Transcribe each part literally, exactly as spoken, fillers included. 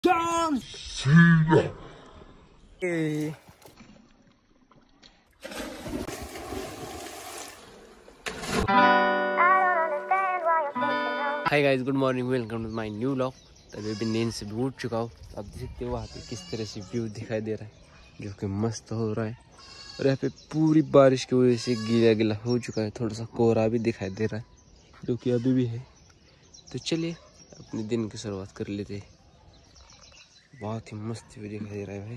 Hi guys, good morning, welcome to my new vlog. तभी भी नींद से भी उठ चुका हूँ। आप देखते हो वहाँ पे किस तरह से व्यू दिखाई दे रहा है, जो कि मस्त हो रहा है। और यहाँ पे पूरी बारिश की वजह से गीला गीला हो चुका है, थोड़ा सा कोहरा भी दिखाई दे रहा है, जो कि अभी भी है। तो चलिए अपने दिन की शुरुआत कर लेते हैं। बहुत ही मस्त व्यू दिखाई दे रहा है भाई।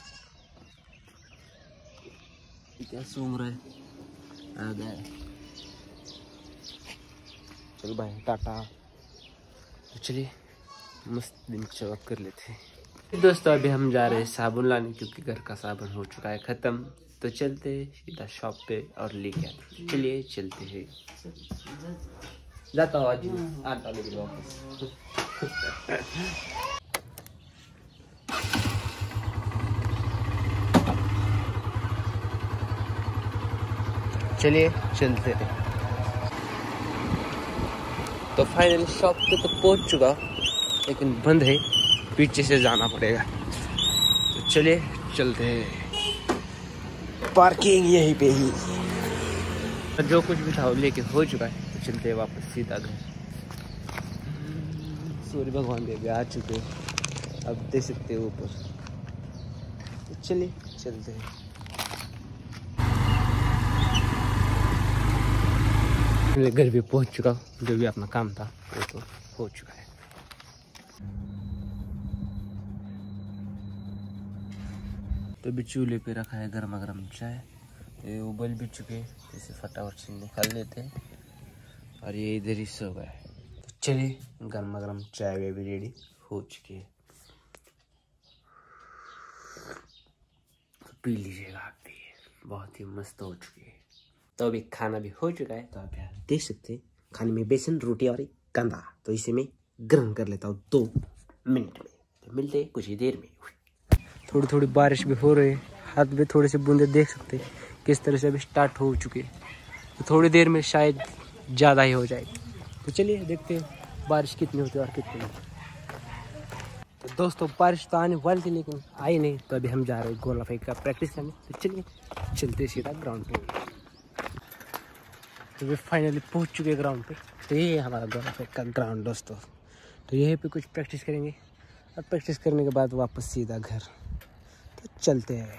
क्या सूंघ रहा है? आ गया। चलो भाई, टाटा। तो चलिए मस्त दिन की शुरुआत कर लेते हैं। दोस्तों अभी हम जा रहे हैं साबुन लाने, क्योंकि घर का साबुन हो चुका है ख़त्म। तो चलते हैं सीधा शॉप पे और लेके आते। चलिए चलते हैं। जाता हूँ आज आटा लेके वापस। चलिए चलते हैं। तो फाइनली शॉप पे तो पहुंच चुका, लेकिन बंद है, पीछे से जाना पड़ेगा। तो चलिए चलते हैं। पार्किंग यहीं पे ही। जो कुछ भी था वो लेके हो चुका है, तो चलते हैं वापस सीधा घर। सूर्य भगवान भी आ चुके हैं, अब देख सकते हो ऊपर। तो चलिए चलते हैं। मैं घर भी पहुंच चुका हूँ, जो भी अपना काम था वो तो हो चुका है। तो अभी चूल्हे पे रखा है गर्मा गर्म चाय। ये उबल भी चुके, इसे फटाफट से निकाल लेते हैं। और ये इधर ही सो गया है। तो चलिए गर्मा गर्म चाय वे भी रेडी हो चुकी है, तो पी लीजिएगा आप भी। बहुत ही मस्त हो चुकी है। तो अभी खाना भी हो चुका है, तो आप यहाँ देख सकते हैं। खाने में बेसन, रोटी और एक कंदा। तो इसे मैं गर्म कर लेता हूँ दो मिनट में। तो मिलते हैं कुछ ही देर में। थोड़ी थोड़ी बारिश भी हो रही है, हाथ में थोड़े से बूंदे देख सकते हैं किस तरह से अभी स्टार्ट हो चुके हैं। तो थोड़ी देर में शायद ज़्यादा ही हो जाएगी। तो चलिए देखते हैं बारिश कितनी होती है और कितनी नहीं। तो दोस्तों बारिश तो आने वाली थी, लेकिन आई नहीं। तो अभी हम जा रहे हैं गोला फेंक का प्रैक्टिस करने। तो चलिए चलते सीधा ग्राउंड पे। तो वे फाइनली पहुंच चुके ग्राउंड पे। तो ये है हमारा गोला फेंक का ग्राउंड दोस्तों। तो यहीं पे कुछ प्रैक्टिस करेंगे, और प्रैक्टिस करने के बाद वापस सीधा घर। तो चलते हैं।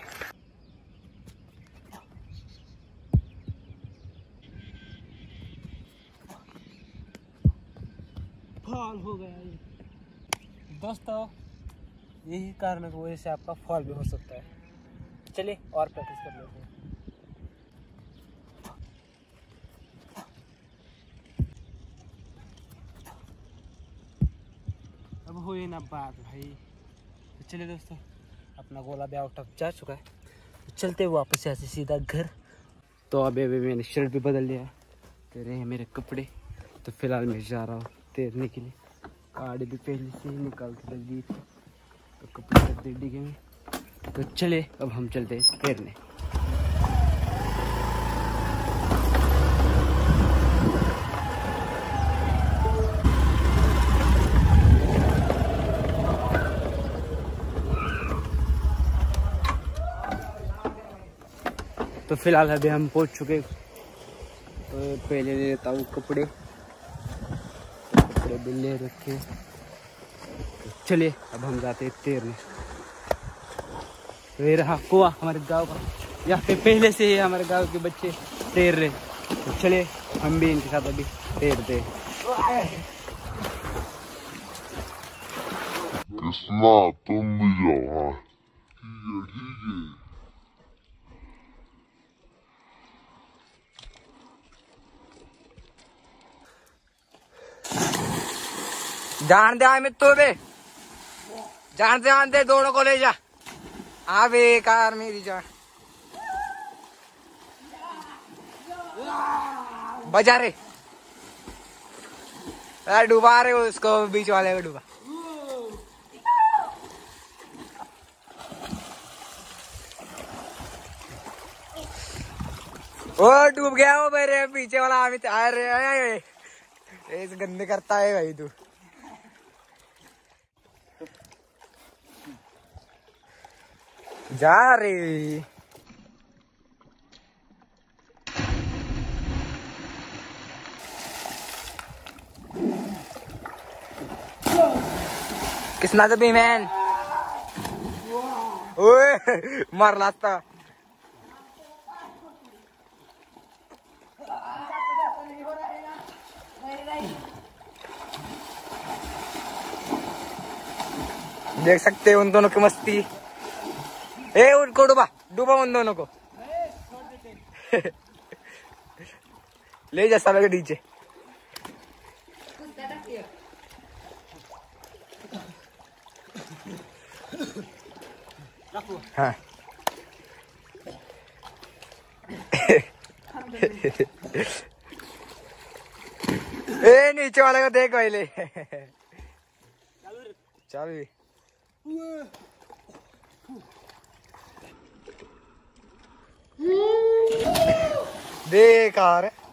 फॉल हो गया ये दोस्तों, यही कारण की वजह से आपका फॉल भी हो सकता है। चलिए और प्रैक्टिस कर लेते हैं। अब हो ही ना बात भाई। तो चलिए दोस्तों, अपना गोला भी आउट ऑफ जा चुका है। तो चलते हुए वापस यहाँ से सीधा घर। तो अभी अभी मैंने शर्ट भी बदल लिया, तेरे हैं मेरे कपड़े। तो फिलहाल मैं जा रहा हूँ तैरने के लिए। गाड़ी भी पहले से ही निकाल के रख दी थी, तो कपड़े रख दे डिगे में। तो चले अब हम चलते हैं तैरने। तो फिलहाल अभी हम पहुंच चुके। तो पहले ले लेता हूँ कपड़े, कपड़े भी ले रखे। तो चलिए अब हम जाते हैं तैरने। तो ये रहा कुआं हमारे गांव का। यहाँ पे पहले से ही हमारे गांव के बच्चे तैर रहे। तो चलिए हम भी इनके साथ अभी तैरते हैं। तुम भी जाओ। जान दे में तो बे जान दे जान दे दोनों को ले जा। हाँ बेकार मेरी जान बजा रे। डूबा रहे उसको, बीच वाले को डूबा। ओ डूब गया वो मेरे पीछे वाला। अमित अरे ऐसे गंदे करता है भाई तू। जा रे। किसना तो भी मैन ओए मार लाता। देख सकते हैं उन दोनों की मस्ती। ए उनको डूबा डूबा उन दोनों को। ले जा साला के नीचे। हाँ ए नीचे वाले को देख पहले। चल बेकार है।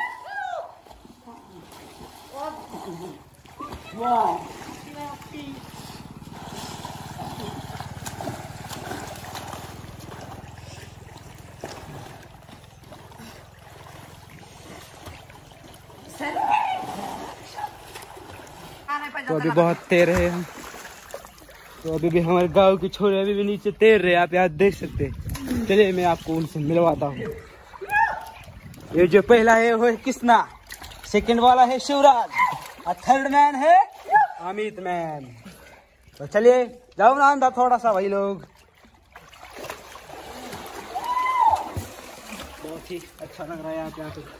तो अभी बहुत तैर रहे हैं हम। तो अभी भी हमारे गांव के छोरे अभी भी नीचे तैर रहे हैं, आप यहाँ देख सकते हैं। चलिए मैं आपको उनसे मिलवाता हूँ। ये जो पहला है वो है किसना, सेकंड वाला है शिवराज और थर्ड मैन है अमित मैन। तो चलिए जाओ ना अंदर थोड़ा सा भाई लोग। बहुत ही अच्छा लग रहा है यहाँ पे आके।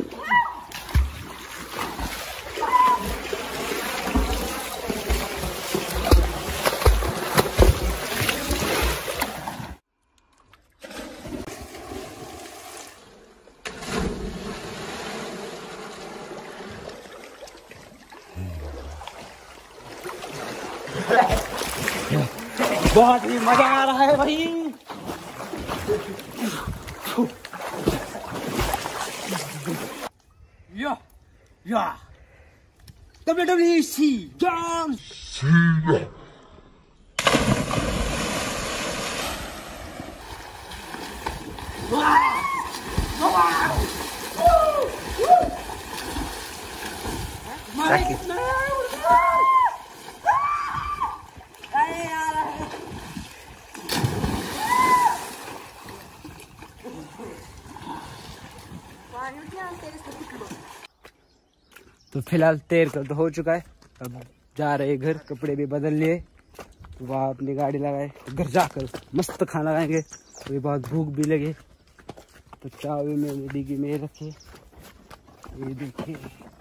बहुत ही मजा आ रहा है भाई। या या डब्ल्यू डब्ल्यू ई सी जॉन सीना। तो फिलहाल तैर कर तो हो चुका है, अब जा रहे घर, कपड़े भी बदल लिए। तो वहाँ अपनी गाड़ी लगाए, तो घर जाकर मस्त खाना खाएंगे। तो बहुत भूख भी लगे। तो चावल में डिग्गी में रखे, ये देखिए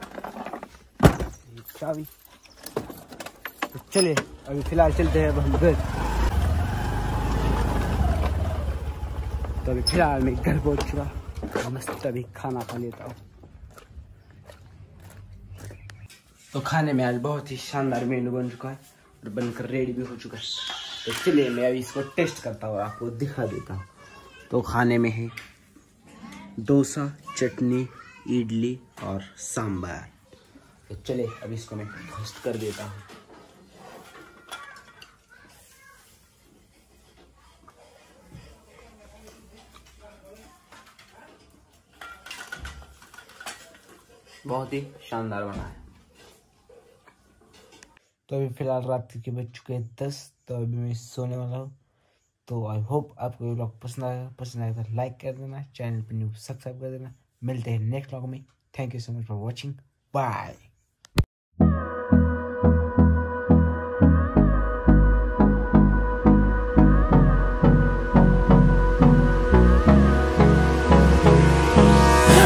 चाबी। तो चले अभी फिलहाल चलते हैं अब हम घर। तो अभी फिलहाल मैं घर पहुँच चुका, मस्त अभी खाना खा लेता हूँ। तो खाने में आज बहुत ही शानदार मेनू बन चुका है और बनकर रेडी भी हो चुका है। तो चलिए मैं अभी इसको टेस्ट करता हूँ, आपको दिखा देता हूँ। तो खाने में है डोसा, चटनी, इडली और सांभर। तो चलिए अभी इसको मैं टेस्ट कर देता हूँ। बहुत ही शानदार बना है। तो अभी फिलहाल रात के बज चुके हैं दस। तो अभी मैं सोने वाला हूँ। तो आई होप आपको ये व्लॉग पसंद आएगा। पसंद आएगा तो लाइक कर देना, चैनल पर न्यू सब्सक्राइब कर देना। मिलते हैं नेक्स्ट व्लॉग में। Thank you so much for watching, bye.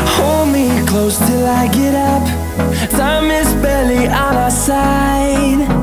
Close till I get up. Time is barely on our side.